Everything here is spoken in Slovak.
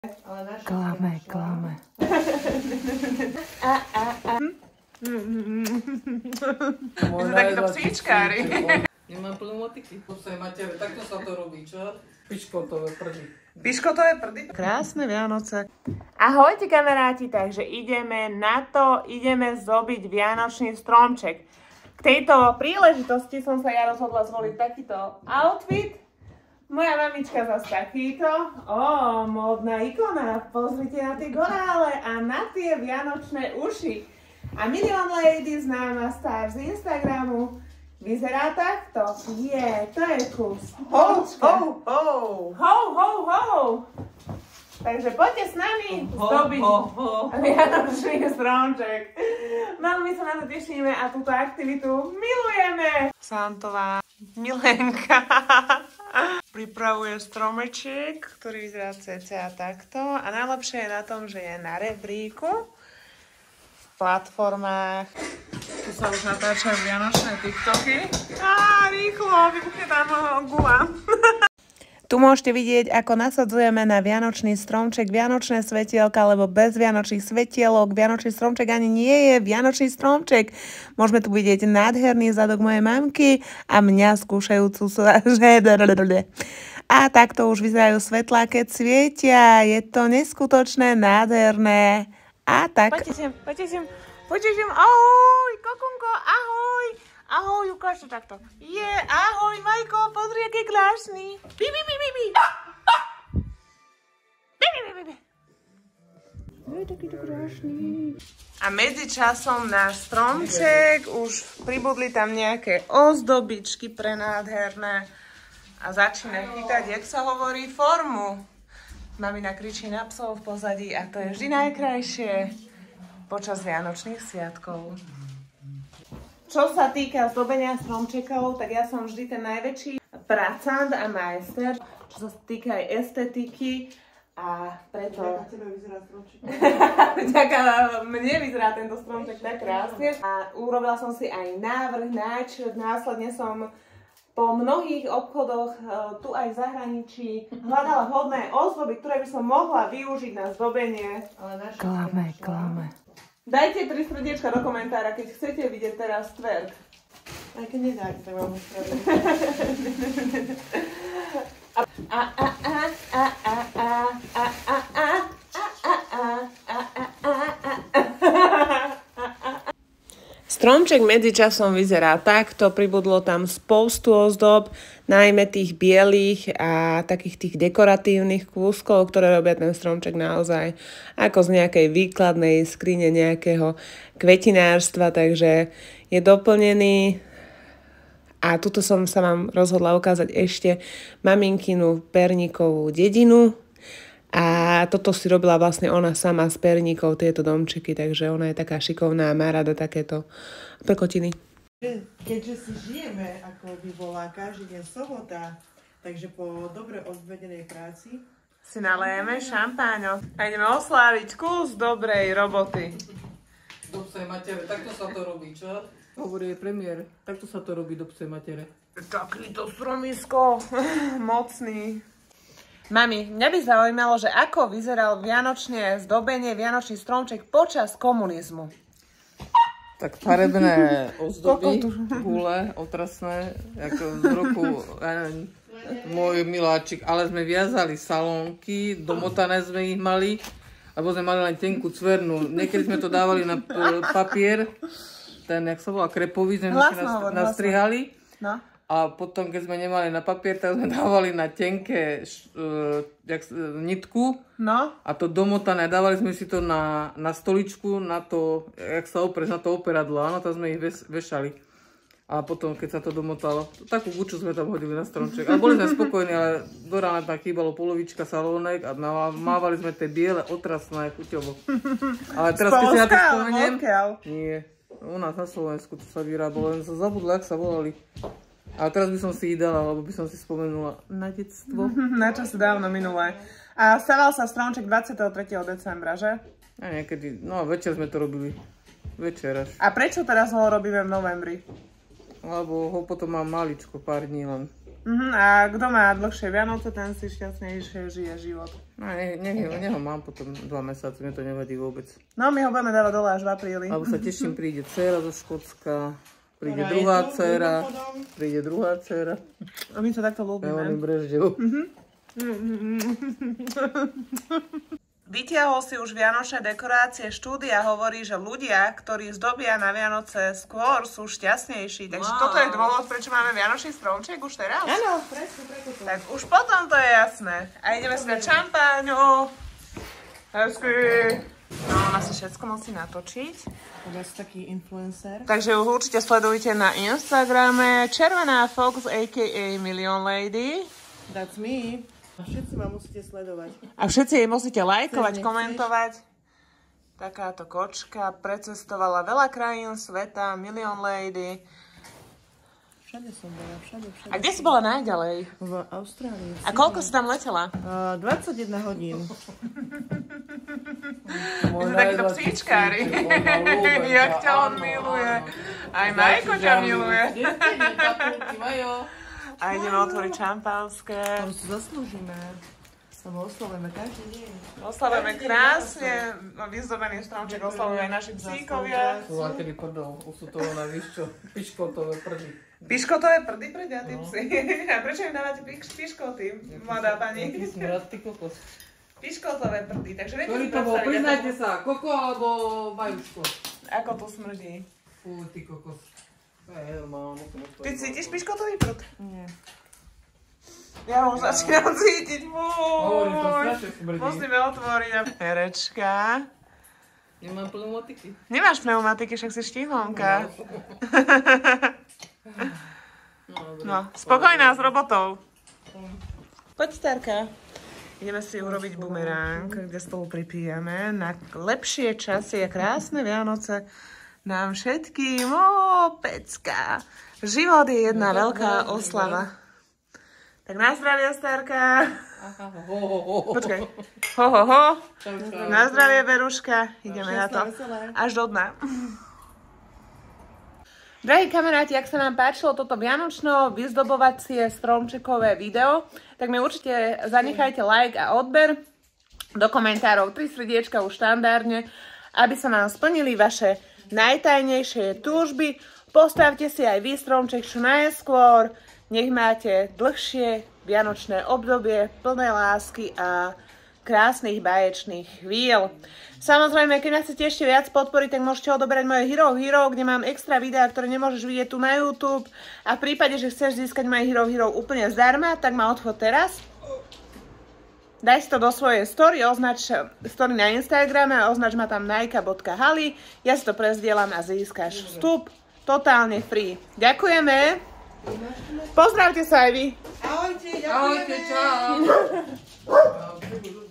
Klame. My sme takíto psíčkári. Nemám plnú motiky. Popsej matere, takto sa to robí, čo? Piškotové prdy. Piškotové prdy? Krásne Vianoce. Ahojte kamaráti, takže ideme na to, ideme zdobiť vianočný stromček. K tejto príležitosti som sa ja rozhodla zvoliť takýto outfit. Moja mamička zase takýto. Módna ikona. Pozrite na tie gorále a na tie vianočné uši. A Million Lady, známa star z Instagramu, vyzerá takto. To je kus. Ho. Takže poďte s nami zdobiť vianočný stromček. Veľmi sa na to tešíme a túto aktivitu milujeme. Santová Milenka pripravuje stromeček, ktorý vyzerá cca takto. A najlepšie je na tom, že je na rebríku v platformách. Tu sa už natáčajú vianočné TikToky. Rýchlo, vybuchne tam gula. Tu môžete vidieť, ako nasadzujeme na vianočný stromček vianočné svetielka, lebo bez vianočných svetielok vianočný stromček ani nie je vianočný stromček. Môžeme tu vidieť nádherný zadok mojej mamky a mňa skúšajúcu a takto už vyzerajú svetlá, keď svietia. Je to neskutočné, nádherné. A tak... Poďte sem. Ahoj, kokunko, ahoj. Ahoj, ukáž to takto. Ahoj, Majko, pozri, aký krásny. Bi. Je takýto krásny. A medzičasom na stromček už pribudli tam nejaké ozdobičky prenádherné a začína chytať, jak sa hovorí, formu. Mamina kričí na psov v pozadí a to je vždy najkrajšie počas vianočných sviatkov. Čo sa týka zdobenia stromčekov, tak ja som vždy ten najväčší pracant a majster, čo sa týka aj estetiky a preto... Vďaka tebe vyzerá stromček. Vďaka mne vyzerá tento stromček tak krásne. A urobila som si aj návrh, náčrt, následne som po mnohých obchodoch tu aj v zahraničí hľadala vhodné ozdoby, ktoré by som mohla využiť na zdobenie. Klame. Dajte 3 srdiečka do komentára, keď chcete vidieť teraz twerk. Aj keď nedáte, tak vám uspraviť. Stromček medzičasom vyzerá takto, pribudlo tam spoustu ozdob, najmä tých bielých a takých tých dekoratívnych kúskov, ktoré robia ten stromček naozaj ako z nejakej výkladnej skrine nejakého kvetinárstva, takže je doplnený. A tuto som sa vám rozhodla ukázať ešte maminkinu perníkovú dedinu. A toto si robila vlastne ona sama z perníkov, tieto domčeky, takže ona je taká šikovná a má rada takéto pekotiny. Keďže si žijeme, ako by bola každý deň sobota, takže po dobre odvedenej práci si nalejeme šampáňo a ideme osláviť kus dobrej roboty. do psej matere, takto sa to robí, čo? Hovorí premiér, takto sa to robí do psej matere. Takýto stromisko, mocný. Mami, mňa by zaujímalo, že ako vyzeral vianočné zdobenie, vianočný stromček počas komunizmu. Tak farebné ozdoby, hule, otrasné, ako z roku, ja neviem, môj miláčik, ale sme viazali salónky, domotané sme ich mali, alebo sme mali len tenkú cvernú. Niekedy sme to dávali na papier, ten, jak sa volá, krepový, sme si nastrihali. No. A potom, keď sme nemali na papier, tak sme dávali na tenké nitku. No. A to domotané. Dávali sme si to na stoličku, na to, jak sa opreš, na to operadlo. Áno, tam sme ich vešali. A potom, keď sa to domotalo, takú guču sme tam hodili na stromček. Ale boli sme spokojní, ale do rána tam chýbalo polovička salónek a mávali sme tie biele otrasné chuťovo. Ale teraz, keď si na to spomeniem... Nie, u nás na Slovensku to sa vyrábalo, len sa zabudlo, jak sa volali. Ale teraz by som si ich dala, lebo by som si spomenula na detstvo. Na čo si dávno minulé. A staval sa stromček 23. decembra, že? A niekedy, no večer sme to robili. Večer až. A prečo teraz ho robíme v novembri? Lebo ho potom mám maličko, pár dní len. A kto má dlhšie Vianoce, ten si šťastnejšie žije život. No, nech ho mám potom 2 mesiace, mne to nevadí vôbec. No, my ho budeme dávať dole až v apríli. Alebo sa teším, príde dcéra zo Škótska, príde druhá dcéra, A my sa takto ľúbime. Melanie Breždev. Vytiahol si už vianočné dekorácie. Štúdia hovorí, že ľudia, ktorí zdobia na Vianoce skôr, sú šťastnejší. Takže toto je dôvod, prečo máme vianočný stromček už teraz? Áno, presne, preto to. Tak už potom to je jasné. A ideme si dať šampáňu. Hezky. No, ona si všetko musí natočiť. Teda si taký influencer. Takže ju určite sledujte na Instagrame. Červená Fox, a.k.a. Million Lady. That's me. A všetci ma musíte sledovať. A všetci jej musíte lajkovať, komentovať. Takáto kočka precestovala veľa krajín sveta, Million Lady. Všade som bola, všade. A kde si bola najďalej? V Austrálii. A koľko si tam letela? 21 hodín. My sme takíto psíčkári. Jak ťa on miluje. Aj Majko ťa miluje. A ideme otvoriť šampanské. Tam si zaslúžime. Tam oslavujeme každý deň. Oslavujeme krásne. Vyzdobený stromček oslavujú aj naši psíkovia. Sú akedy prdol, už sú to na výšťo, piškotové prdy. Piškotové prdy pre ďatý psy. A prečo im dávate piškoty, mladá pani? Aký smrad, ty kokos. Piškotové prdy, takže viete Ktorý si to bol, predstaviť, priznajte sa, koko alebo bajuško? ako to smrdí. Fú, ty kokos. To je normálne. Ty cítiš piškotový prd? Nie. Ja už začínam cítiť. Hovorím, to strašne smrdí. Musíme otvoriť. Herečka. Nemám pneumatiky. Nemáš pneumatiky, však si štihomka. No, spokojná s robotou. Poď, starka. Ideme si urobiť bumerang, kde spolu pripijeme na lepšie časy a krásne Vianoce nám všetkým. Ó, pecka. Život je jedna veľká oslava. Tak na zdravie, starka. Počkaj. Ho, ho, ho. Na zdravie, Beruška. Ideme na to. Až do dna. Drahí kamaráti, ak sa nám páčilo toto vianočno vyzdobovacie stromčekové video, tak mi určite zanechajte like a odber. Do komentárov 3 srdiečka už štandardne, aby sa nám splnili vaše najtajnejšie túžby. Postavte si aj vy stromček čo najskôr. Nech máte dlhšie vianočné obdobie, plné lásky a krásnych báječných chvíľ. Samozrejme, keď nás chcete ešte viac podporiť, tak môžete odoberať moje Hero Hero, kde mám extra videá, ktoré nemôžeš vidieť tu na YouTube. A v prípade, že chceš získať moje Hero Hero úplne zdarma, tak ma odchod teraz. Daj si to do svojej story, označ story na Instagrame a označ ma tam naika.hali. Ja si to prezdielam a získaš vstup totálne free. Ďakujeme. Pozdravte sa aj vy. Ahojte, ďakujeme. Ahojte, čau.